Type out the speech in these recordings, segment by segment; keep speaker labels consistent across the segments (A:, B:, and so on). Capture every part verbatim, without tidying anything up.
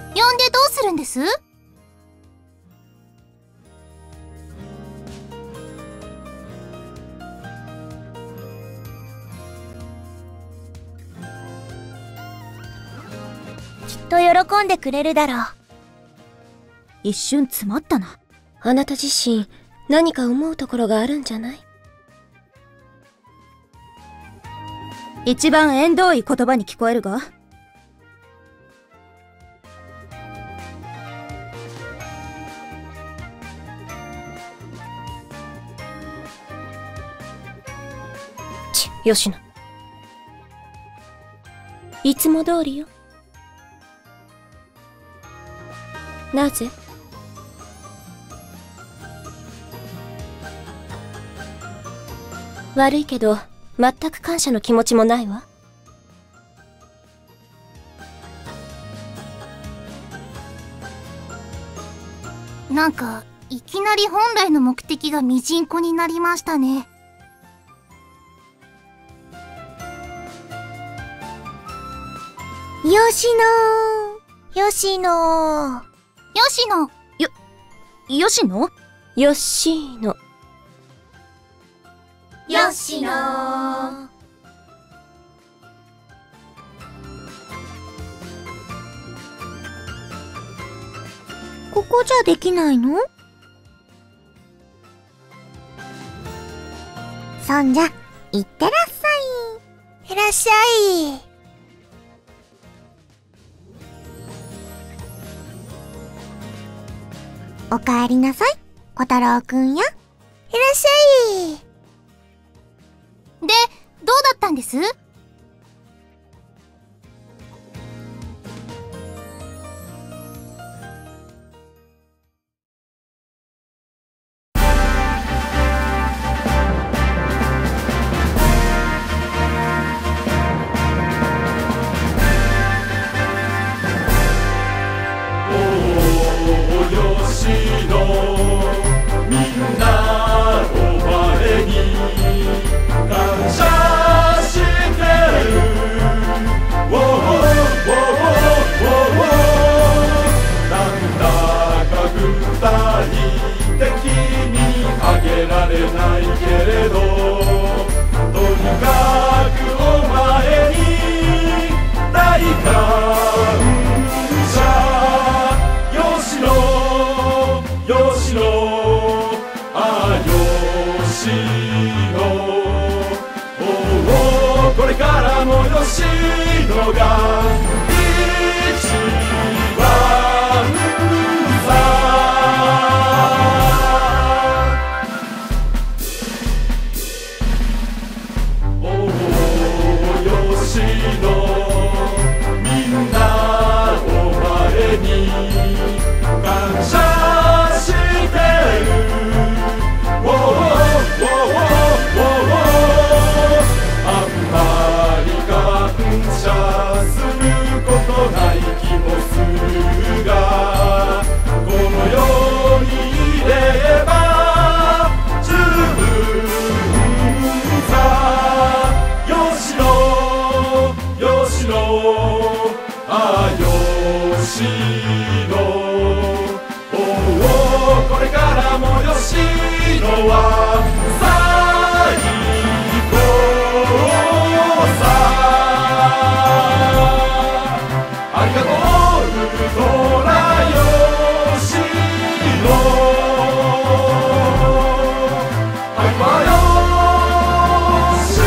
A: 呼んでどうするんです？きっと喜んでくれるだろう。一瞬詰まったな。
B: あなた自身何か思うところがあるんじゃない？
A: 一番縁遠い言葉に聞こえるが。
B: ち、吉野。いつも通りよ。なぜ？悪いけど、全く感謝の気持ちもないわ。
A: なんか、いきなり本来の目的がミジンコになりましたね。吉野吉野吉野よ、吉野
B: 吉野
A: 吉野ここじゃできないの？そんじゃ、いってらっしゃい。いらっしゃい。おかえりなさい、小太郎くんや。いらっしゃい。で、どうだったんです？
C: これからも吉野が一番さ。おお吉野、みんなお前に感謝してる。おおおおない気もするが、この世にいれば十分さ。吉野吉野、あ吉野、おおこれからも吉野は最高さ。ありがとうウルトラ吉野、ハイパー吉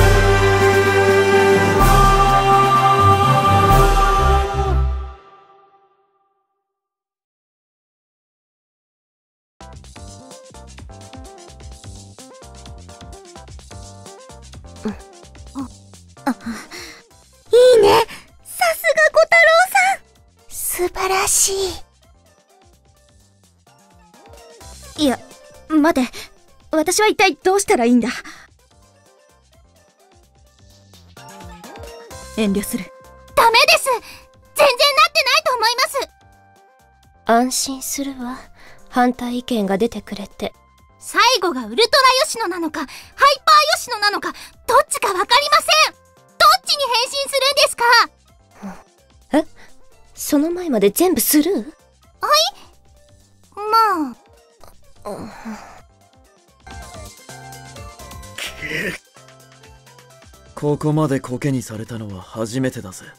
A: 野。いいね、さすが小太郎さん、素晴らしい。いや、待て、私は一体どうしたらいいんだ。遠慮する。ダメです。全然なってないと思います。
B: 安心するわ。反対意見が出てくれて。
A: 最後がウルトラ吉野なのかハイパー吉野なのか、どっちかわかりません。どっちに変身するんですか？
B: え？そその前まで全部スルー？
A: はい。まあ。
D: ここまでコケにされたのは初めてだぜ。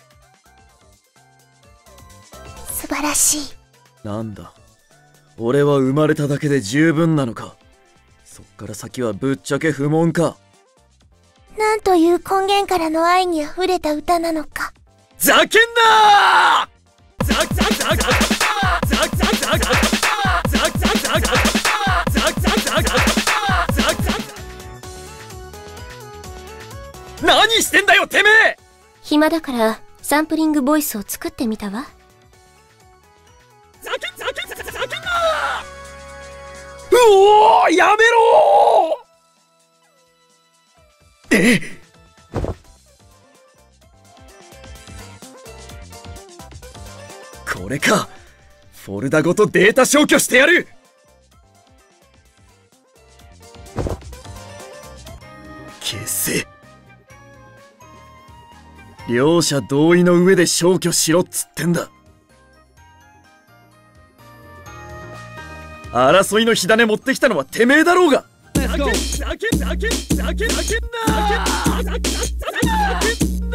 A: 素晴らしい。
D: なんだ、俺は生まれただけで十分なのか。そっから先はぶっちゃけ不問か。
A: なんという根源からの愛にあふれた歌なのか。
D: ざけんなー！ザクザクザクザクザクザクザクザクザクザクザクザクザクザクザクザクザク。何してんだよてめえ！
B: 暇だからサンプリングボイスを作ってみたわ。
D: ざけんざけんざけんざけんなー！うおー、やめろー！え？これか。フォルダごとデータ消去してやる。消せ。両者同意の上で消去しろっつってんだ。争いの火種持ってきたのはてめえだろうが。ざけんざけんざけんざけんざけんなー。ざけんな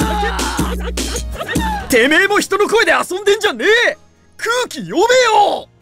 D: ー。てめえも人の声で遊んでんじゃねえ。空気読めよ。